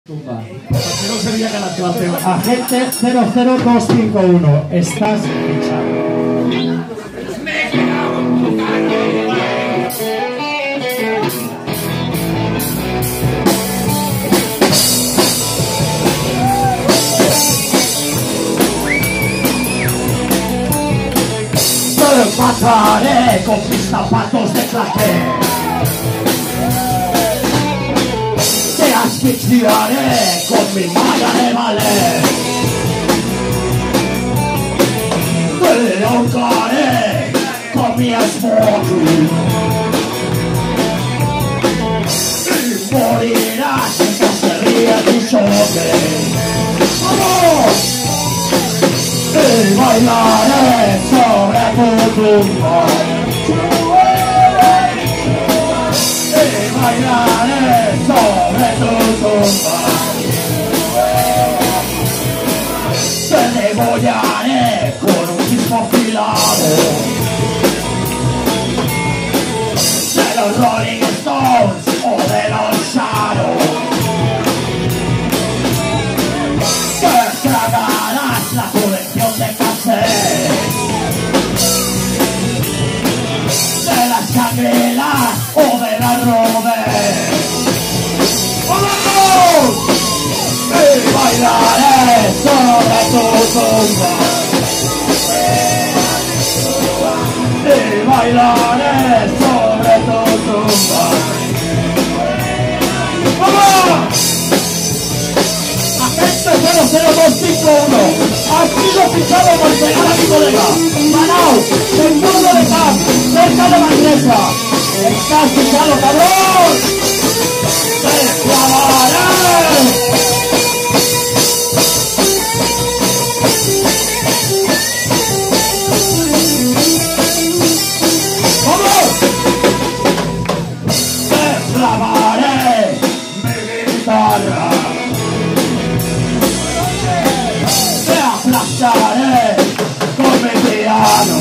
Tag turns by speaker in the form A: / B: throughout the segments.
A: No sería que la actuación.
B: Agente 00251, estás fichado.
A: Me he quedado en tu
B: Te mataré con mis zapatos de clase. Te asfixiaré con mi malla de ballet. Te ahorcaré con mi smoking. Y morirás en cacería de choque. ¡Vamos! Y bailaré sobre tu tumba. Y bailaré sobre tu tumba. Te degollaré con un mismo afilado de los Rolling Stones o de los Shadows. Te tragarás la colección de cassettes de las Shangri-Las o de la Robert. ¡Vamos! Y bailaré sobre tu tumba. Y bailaré sobre tu tumba. ¡Vamos! Agente 00251, has sido fichado por pegar a mi colega Manao, del pueblo de Camp, cerca de la iglesia. ¡Estás fichado, cabrón! ¡Te clavaré! ¡Vamos! ¡Te clavaré mi guitarra! ¡Te aplastaré con mi piano!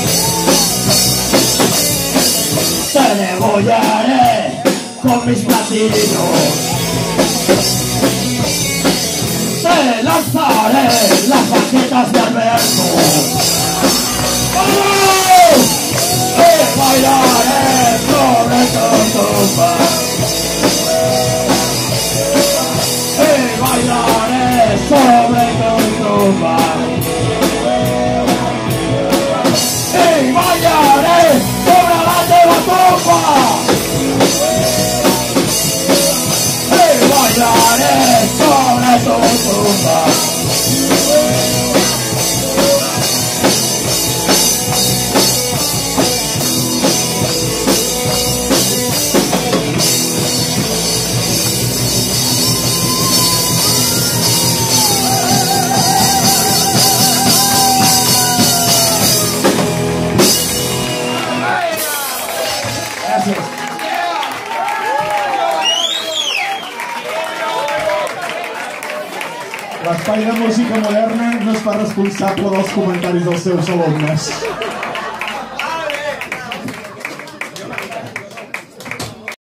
B: ¡Te degollaré con mis platinos! ¡Te lanzaré las baquetas de Alberto! ¡Vamos! ¡Y bailaré sobre tu tumba! ¡Y bailaré sobre tu tumba! ¡Y bailaré sobre la de la tumba! ¡Y bailaré sobre tu tumba!
A: L'espai de música moderna no es fa responsable dels comentaris dels seus alumnes.